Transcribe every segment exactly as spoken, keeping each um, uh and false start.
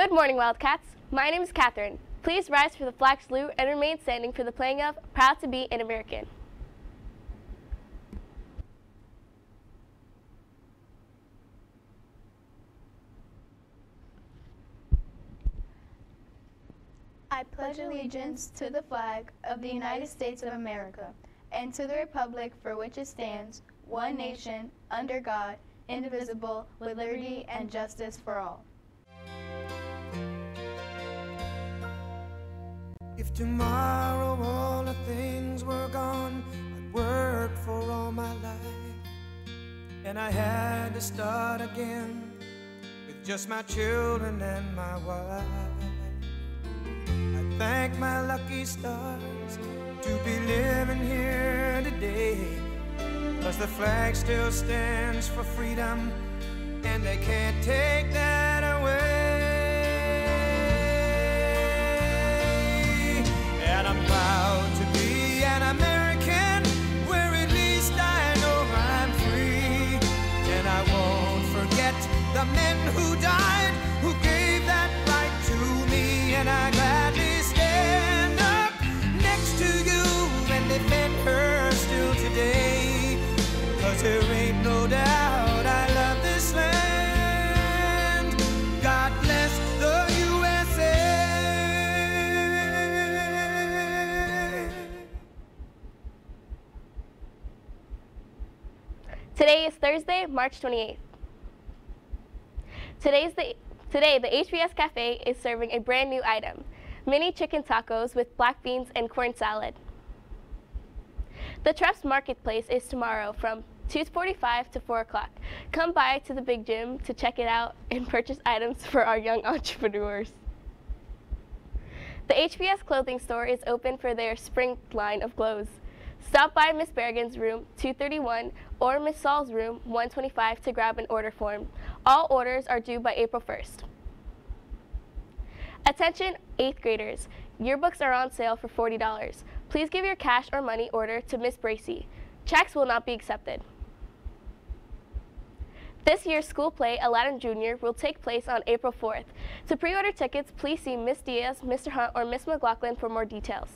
Good morning, Wildcats. My name is Catherine. Please rise for the flag salute and remain standing for the playing of Proud to be an American. I pledge allegiance to the flag of the United States of America and to the republic for which it stands, one nation, under God, indivisible, with liberty and justice for all. If tomorrow all the things were gone, I'd worked for all my life, and I had to start again with just my children and my wife. I thank my lucky stars to be living here today, 'cause the flag still stands for freedom, and they can't take that away. And I'm proud to be an American, where at least I know I'm free. And I won't forget the men who died, who gave that right to me. And I gladly stand up next to you and defend her still today, 'cause there ain't no doubt I love this land. God bless the U S A. Today is Thursday, March twenty-eighth. Today's the, today, the H B S Cafe is serving a brand new item, mini chicken tacos with black beans and corn salad. The Treps Marketplace is tomorrow from two forty-five to four o'clock. Come by to the Big Gym to check it out and purchase items for our young entrepreneurs. The H B S clothing store is open for their spring line of clothes. Stop by Miss Bergen's room two thirty-one or Miss Saul's room one twenty-five to grab an order form. All orders are due by April first. Attention eighth graders, yearbooks are on sale for forty dollars. Please give your cash or money order to Miss Bracy. Checks will not be accepted. This year's school play, Aladdin Junior, will take place on April fourth. To pre-order tickets, please see Miss Diaz, Mister Hunt, or Miss McLaughlin for more details.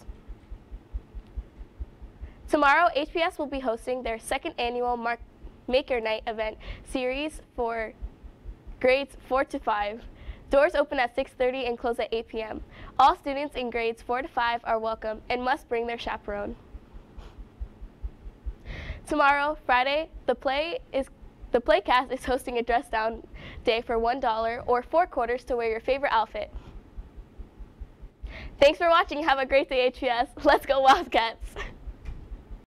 Tomorrow, H B S will be hosting their second annual Mark Maker Night event series for grades four to five. Doors open at six thirty and close at eight p m All students in grades four to five are welcome and must bring their chaperone. Tomorrow, Friday, the play is the Playcast is hosting a dress down day for one dollar or four quarters to wear your favorite outfit. Thanks for watching. Have a great day, H B S. Let's go Wildcats!